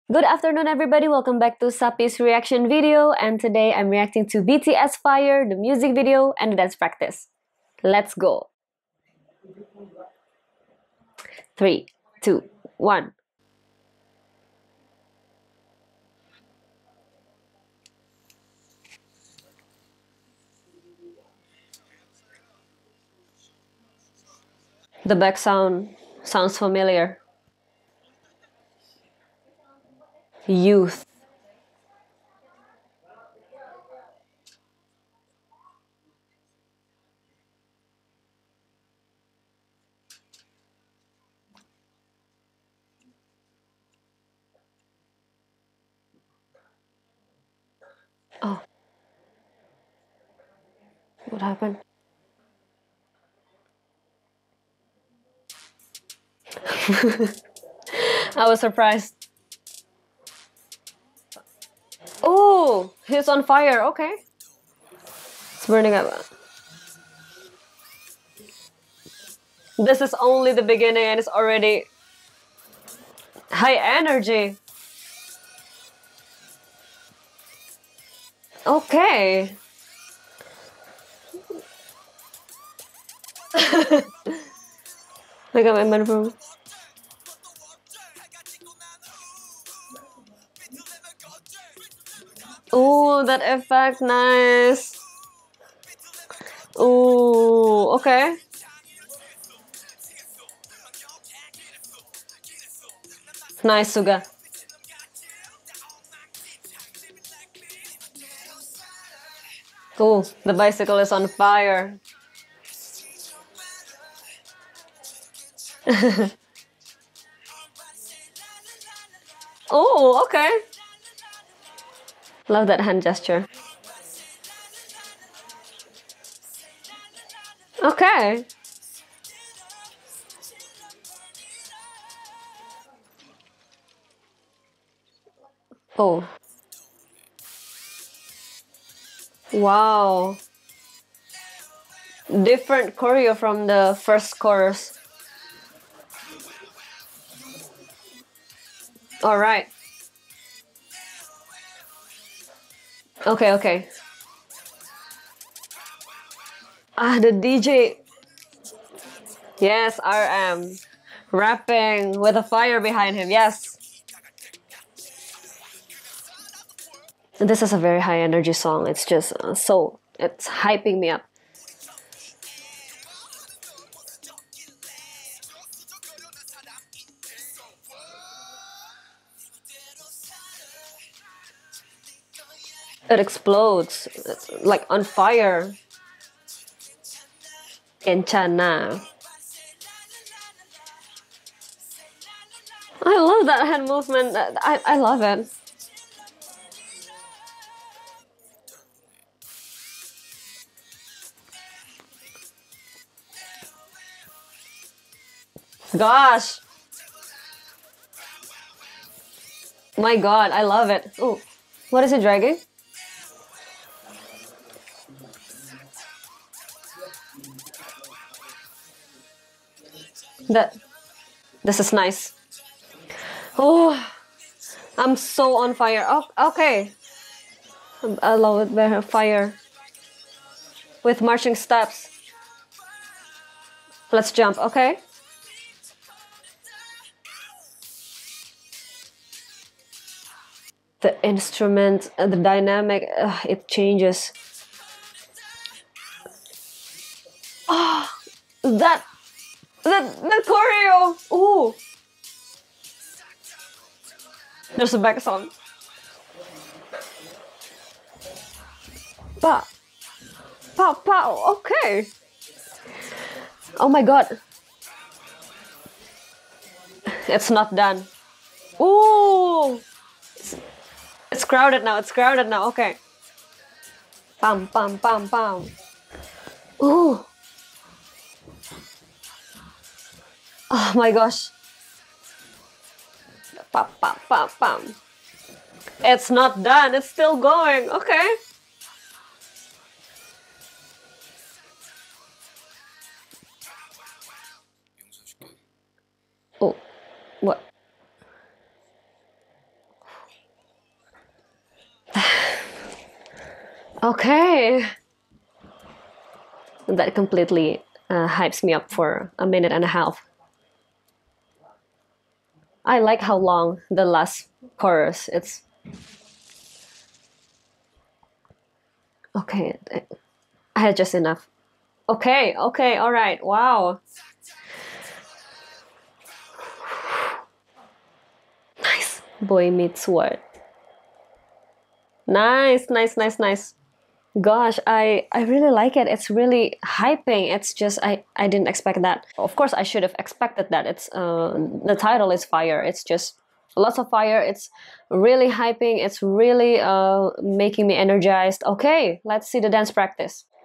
Good afternoon, everybody. Welcome back to Sapi's reaction video. And today I'm reacting to BTS Fire, the music video, and the dance practice. Let's go. Three, two, one. The back sound sounds familiar. Youth. Oh, what happened? I was surprised. Oh, he's on fire. Okay. It's burning up. This is only the beginning and it's already high energy. Okay. I got my microphone. Oh, that effect, nice. Oh, okay. Nice, Suga. Oh, the bicycle is on fire. Oh, okay. Love that hand gesture. Okay. Oh. Wow. Different choreo from the first chorus. All right. Okay, okay. Ah, the DJ. Yes, RM. Rapping with a fire behind him. Yes. This is a very high energy song. It's just it's hyping me up. It explodes. It's like on fire. Kenchana. I love that hand movement. I love it. Gosh. My God, I love it. Oh, what is it dragging? That this is nice. Oh, I'm so on fire. Oh, okay. I love it better. Fire with marching steps. Let's jump. Okay. The instrument, the dynamic, it changes. Oh, that the choreo. Ooh. There's a back song. Pa, pow, pow. Okay. Oh my God. It's not done. Ooh. It's crowded now. It's crowded now. Okay. Pam, pam, pam, pam. Ooh. Oh my gosh. Pam, pam, pam, pam. It's not done. It's still going. Okay. Oh, what? Okay. That completely hypes me up for a minute and a half. I like how long the last chorus. It's okay. I had just enough. Okay, okay, all right. Wow. Nice. Boy meets world. Nice, nice, nice, nice. Gosh, I really like it. It's really hyping. It's just I didn't expect that. Of course, I should have expected that. It's the title is fire. It's just lots of fire. It's really hyping. It's really making me energized. Okay, let's see the dance practice.